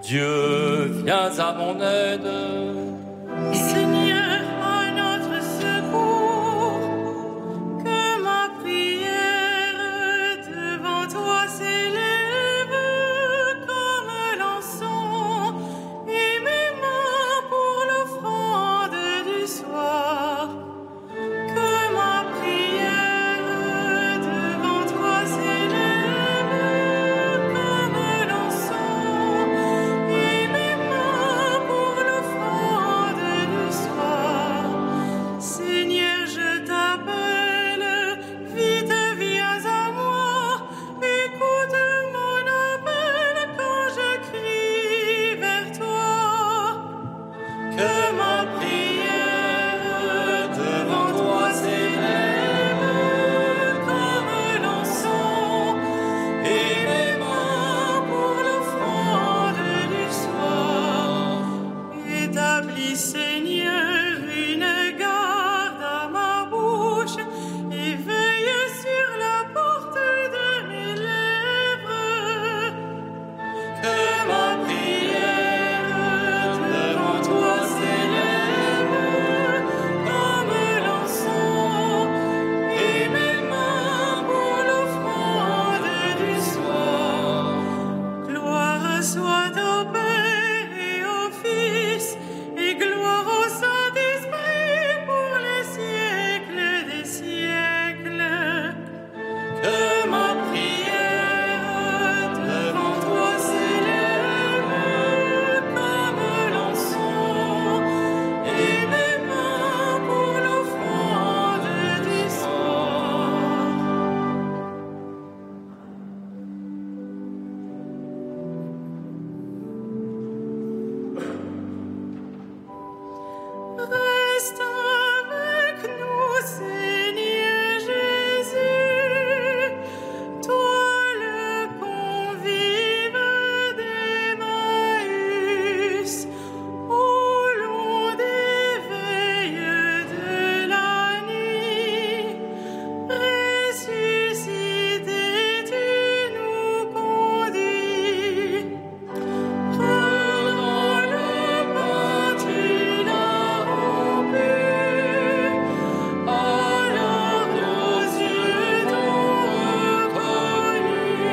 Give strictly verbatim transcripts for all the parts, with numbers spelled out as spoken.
Dieu, viens à mon aide. Seigneur, à notre secours, que ma prière devant toi s'élève comme l'encens et mes mains pour l'offrande du soir. Que ma prière devant toi s'élève comme l'encens et mes mains pour l'offrande du soir. Seigneur, je t'appelle, vite viens à moi, écoute mon appel quand je crie vers toi. Que ma prière devant toi s'élève Comme l'encens et mes mains pour l'offrande du soir. Établis, Seigneur, une garde à ma bouche et veille sur la porte de mes lèvres. que ma prière devant toi s'élève Comme l'encens et mes mains pour l'offrande du soir. Gloire soit au Père et au Fils et gloire au Saint-Esprit pour les siècles des siècles. que ma prière devant toi s'élève Comme l'encens et mes mains pour l'offrande du soir. Reste avec nous, Seigneur Jésus, toi le convive d'Emmaüs, au long des veilles de la nuit. Ressuscité, tu nous conduis. Prenons le pain, tu l'as rompu, alors nos yeux t'ont reconnu.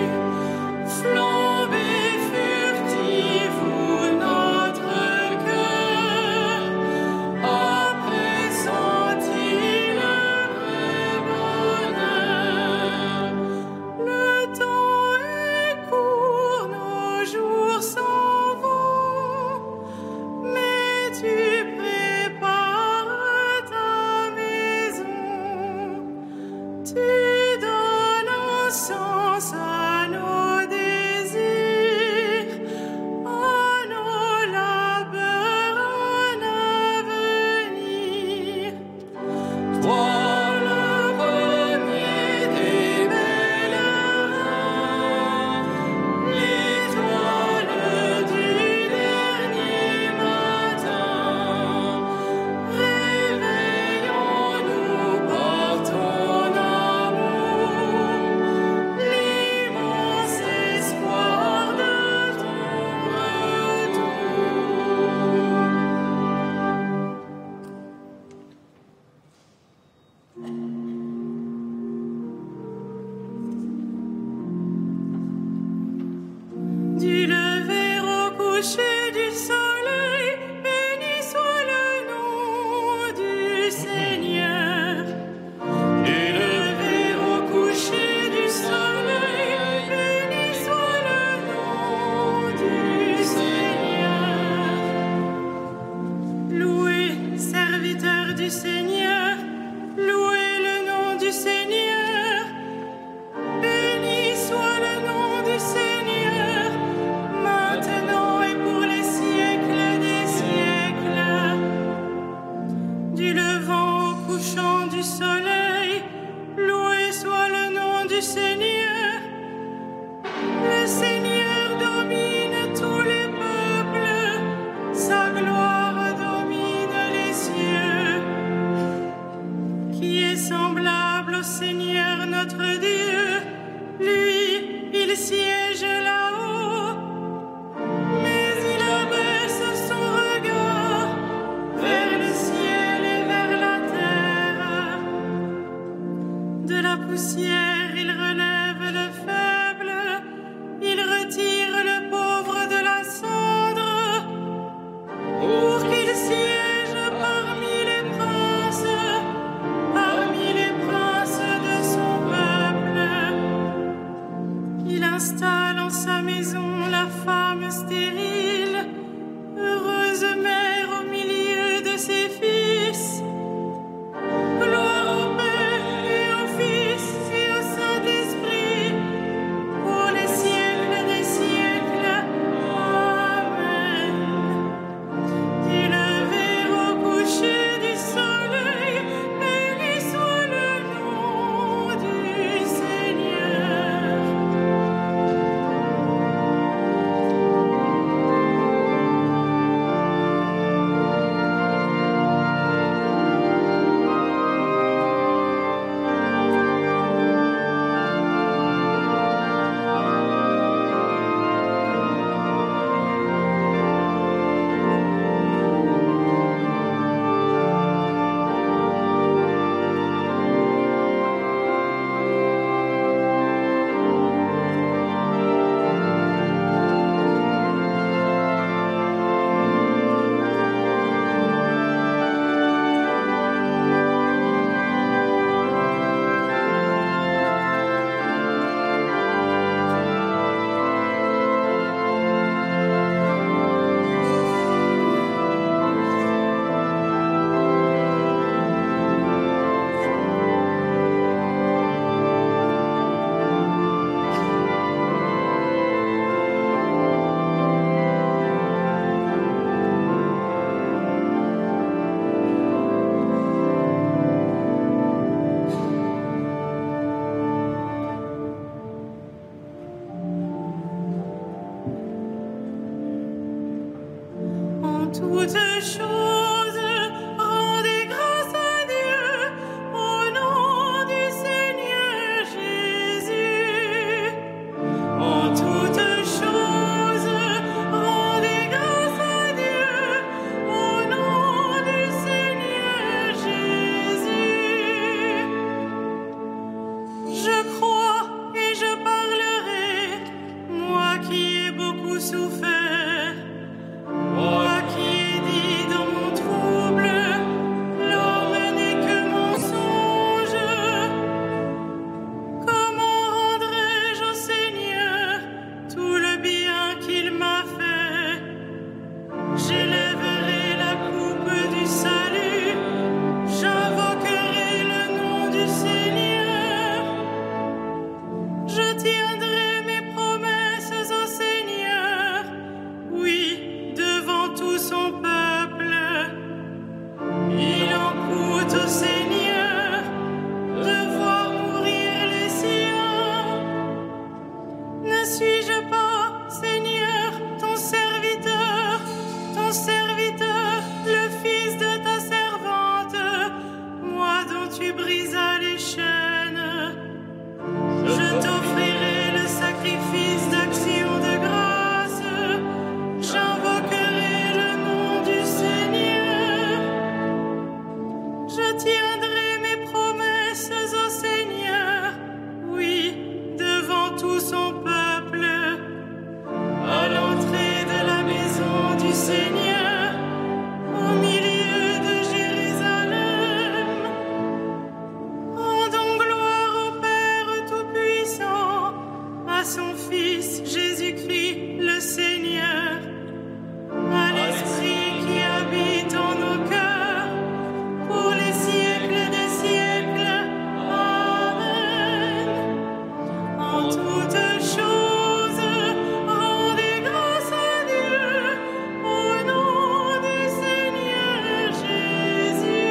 Flambée furtive où notre cœur a pressenti le vrai bonheur. Le temps est court, nos jours s'en vont, mais tu prépares ta maison. Tu donnes un sens à nos désirs, à nos labeurs, un avenir. toi le premier des pèlerins, L'étoile du dernier matin, réveillons-nous par ton amour, l'immense espoir de ton retour. Du lever au coucher du soleil, béni soit le nom du Seigneur. Du lever au coucher du soleil, béni soit le nom du Seigneur. Louez, serviteur du Seigneur, louez le nom du Seigneur. Béni soit le nom du Seigneur, maintenant et pour les siècles des siècles. Du levant au couchant du soleil, loué soit le nom du Seigneur. Le Seigneur domine tous les peuples, sa gloire domine les cieux. Qui est semblable au Seigneur notre Dieu, lui, il siège là-haut. Mais installe en sa maison la femme stérile, heureuse mère au milieu de ses fils. Gloire au Père et au Fils et au Saint-Esprit, pour les siècles des siècles. Amen. Du lever au coucher du soleil, béni soit le nom du Seigneur. Toutes choses, rendez grâce à Dieu au nom du Seigneur Jésus. En toutes choses, rendez grâce à Dieu au nom du Seigneur Jésus. Je crois et je parlerai, moi qui ai beaucoup souffert, moi qui ai dit dans mon trouble, l'homme n'est que mensonge. Comment rendrai-je au Seigneur tout le bien qu'il m'a fait? J'élèverai la coupe du salut, j'invoquerai le nom du Seigneur. Je tiendrai mes promesses au Seigneur, oui, devant tout son peuple. Il en coûte au Seigneur de voir mourir les siens. Ne suis-je pas, Seigneur, ton serviteur, ton serviteur, le fils de ta servante, moi dont tu brisas les chaînes? Je t'offrirai le sacrifice d'action de grâce, j'invoquerai le nom du Seigneur. Je tiendrai mes promesses au Seigneur, oui, devant tout son peuple. À l'entrée de la maison du Seigneur, au milieu de Jérusalem, rendons gloire au Père Tout-Puissant, à son Fils Jésus-Christ le Seigneur, à l'Esprit qui habite en nos cœurs, pour les siècles des siècles. Amen. En toutes choses, rendez grâce à Dieu au nom du Seigneur Jésus.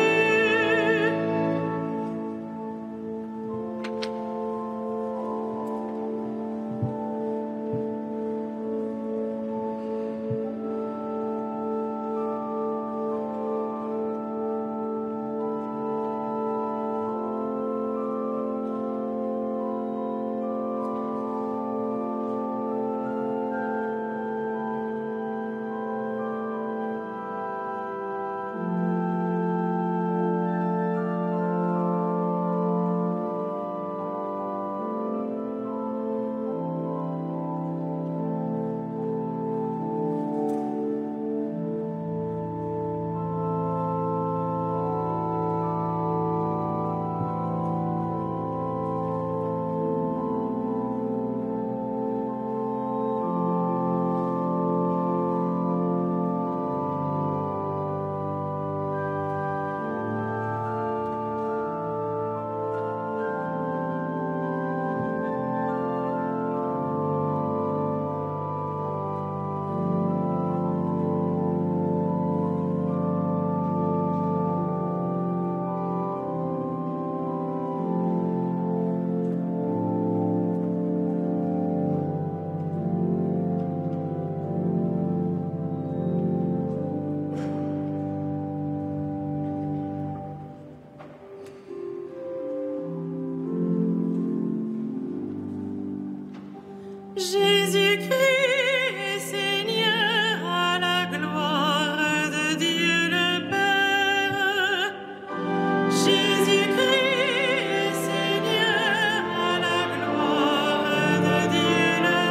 Jésus-Christ est Seigneur à la gloire de Dieu le Père. Jésus-Christ est Seigneur à la gloire de Dieu le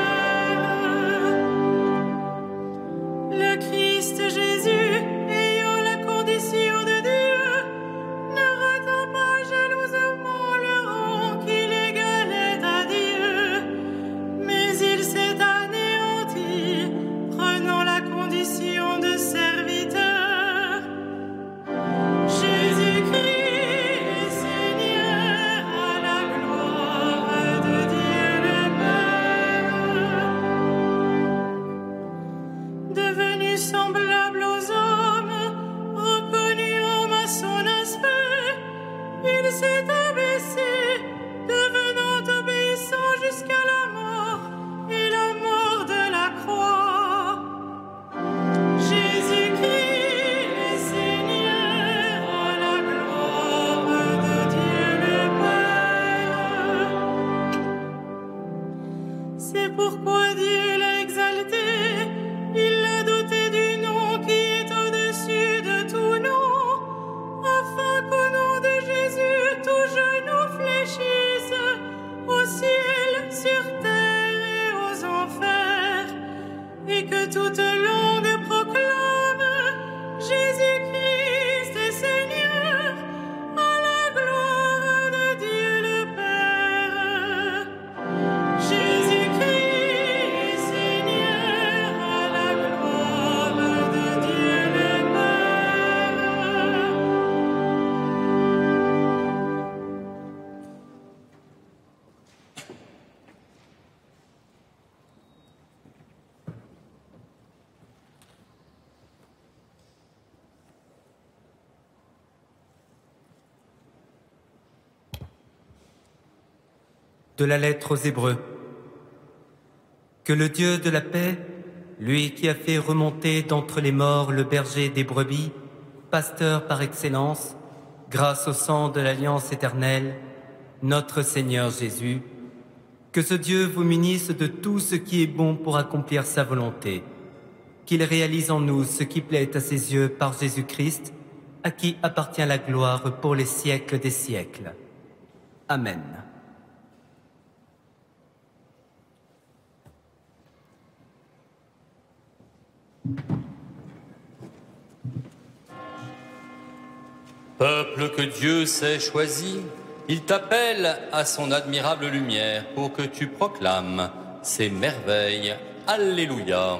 Père. Le Christ Jésus, ayant la condition de Dieu, ne retint pas jalousement le rang qu'il égalait à Dieu, mais il s'est anéanti, prenant la condition de serviteur. Jésus-Christ est Seigneur à la gloire de Dieu le Père. Devenu semblable aux hommes, reconnu homme à son aspect, il s'est abaissé, devenant obéissant jusqu'à la mort et la mort de la croix. Jésus-Christ est Seigneur à la gloire de Dieu le Père. C'est pourquoi Dieu l'a exalté, il l'a doté du nom qui est au-dessus de tout nom, afin qu'au nom de Jésus tout genou fléchisse, au ciel, sur terre et aux enfers, et que toute langue proclame Jésus-Christ est Seigneur à la gloire de Dieu le Père. Jésus-Christ est Seigneur à la gloire de Dieu le Père. De la lettre aux Hébreux. Que le Dieu de la paix, lui qui a fait remonter d'entre les morts le berger des brebis, pasteur par excellence, grâce au sang de l'alliance éternelle, notre Seigneur Jésus, que ce Dieu vous munisse de tout ce qui est bon pour accomplir sa volonté, qu'il réalise en nous ce qui plaît à ses yeux par Jésus-Christ, à qui appartient la gloire pour les siècles des siècles. Amen. Peuple que Dieu s'est choisi, il t'appelle à son admirable lumière pour que tu proclames ses merveilles. Alléluia.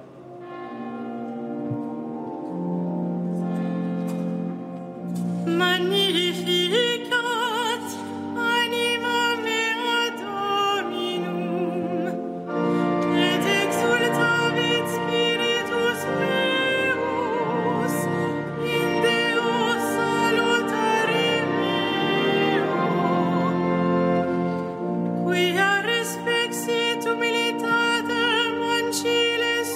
Magnificat animam mea Dominum, et exultavit spiritus meus in Deo salutari meo, quia respexit humilitatem anciles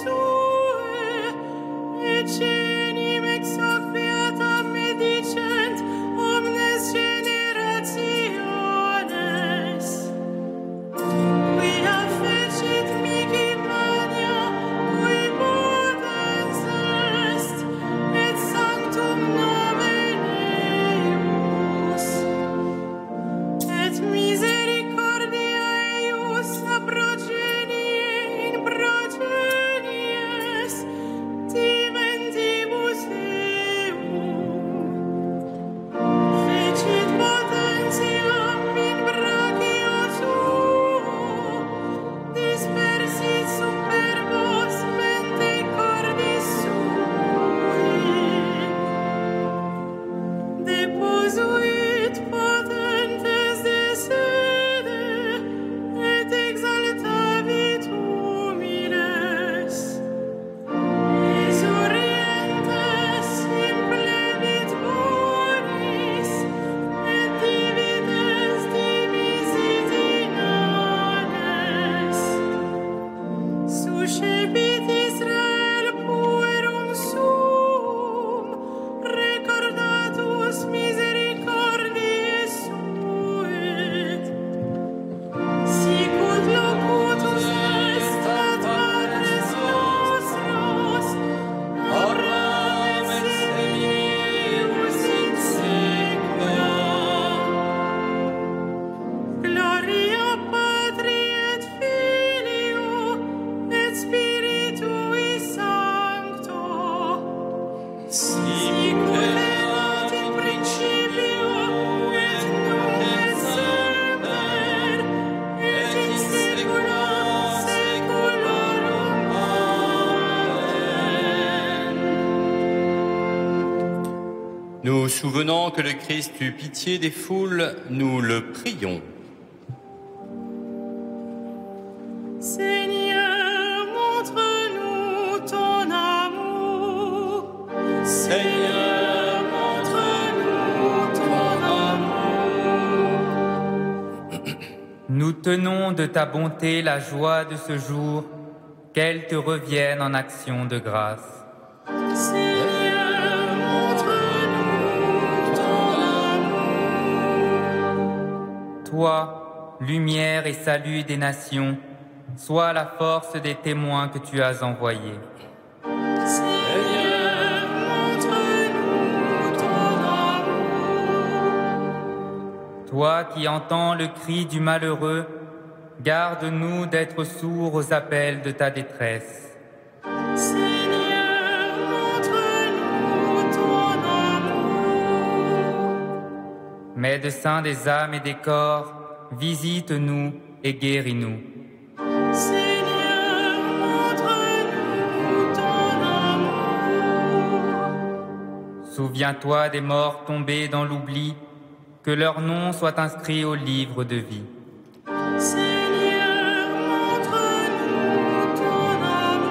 Nous souvenant que le Christ eut pitié des foules, nous le prions. Seigneur, montre-nous ton amour. Seigneur, montre-nous ton amour. Nous tenons de ta bonté la joie de ce jour, qu'elle te revienne en action de grâce. Seigneur, montre-nous ton amour. Toi, lumière et salut des nations, sois la force des témoins que tu as envoyés. Seigneur, montre-nous ton amour. Toi qui entends le cri du malheureux, garde-nous d'être sourds aux appels de ta détresse. Seigneur, montre-nous ton amour. Médecin des âmes et des corps, visite-nous et guéris-nous. Seigneur, montre-nous ton amour. Souviens-toi des morts tombés dans l'oubli, que leur nom soit inscrit au livre de vie. Seigneur, montre-nous ton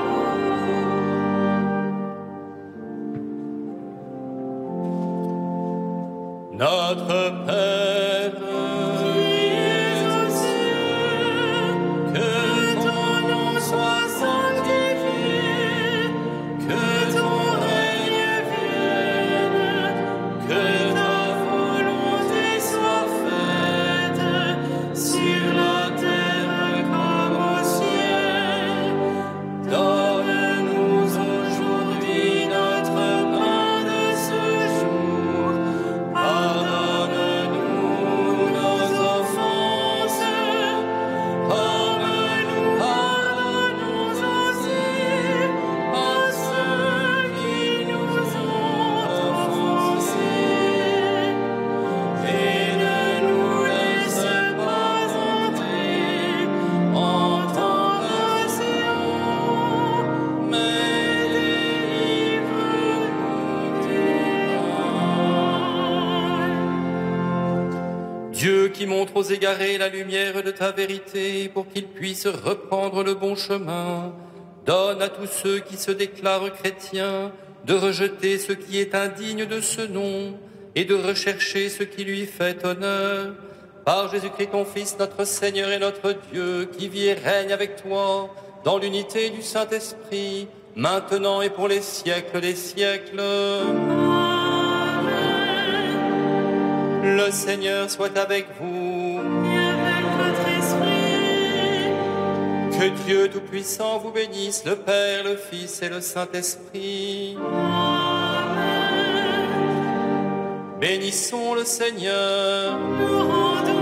amour. Notre Père, Qui es aux cieux, que ton nom soit sanctifié, que ton règne vienne, que ta volonté soit faite sur la terre comme au ciel. Donne-nous aujourd'hui notre pain de ce jour. Pardonne-nous nos offenses, comme nous pardonnons aussi à ceux qui nous ont offensés. Et ne nous laisse pas entrer en tentation, mais délivre-nous du mal. Dieu qui montre aux égarés la lumière de ta vérité pour qu'ils puissent reprendre le bon chemin, donne à tous ceux qui se déclarent chrétiens de rejeter ce qui est indigne de ce nom et de rechercher ce qui lui fait honneur. Par Jésus-Christ ton Fils, notre Seigneur et notre Dieu, qui vit et règne avec toi dans l'unité du Saint-Esprit, maintenant et pour les siècles des siècles. Amen. Le Seigneur soit avec vous. Et avec votre esprit. Que Dieu Tout-Puissant vous bénisse, le Père, le Fils et le Saint-Esprit. Amen. Bénissons le Seigneur. Nous rendons